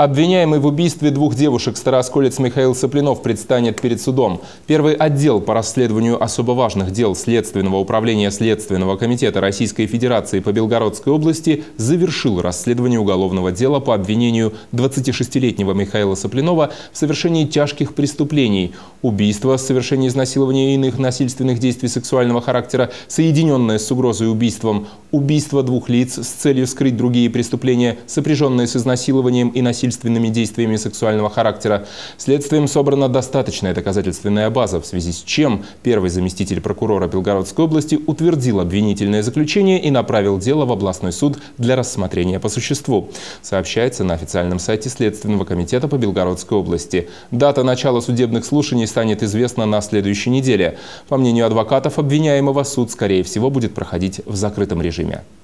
Обвиняемый в убийстве двух девушек староосколец Михаил Соплинов предстанет перед судом. Первый отдел по расследованию особо важных дел Следственного управления Следственного комитета Российской Федерации по Белгородской области завершил расследование уголовного дела по обвинению 26-летнего Михаила Соплинова в совершении тяжких преступлений: убийство, совершение изнасилования и иных насильственных действий сексуального характера, соединенное с угрозой убийством, убийство двух лиц с целью скрыть другие преступления, сопряженные с изнасилованием и насильственными действиями сексуального характера. Следствием собрана достаточная доказательственная база, в связи с чем первый заместитель прокурора Белгородской области утвердил обвинительное заключение и направил дело в областной суд для рассмотрения по существу. Сообщается на официальном сайте Следственного комитета по Белгородской области. Дата начала судебных слушаний станет известна на следующей неделе. По мнению адвокатов обвиняемого, суд, скорее всего, будет проходить в закрытом режиме.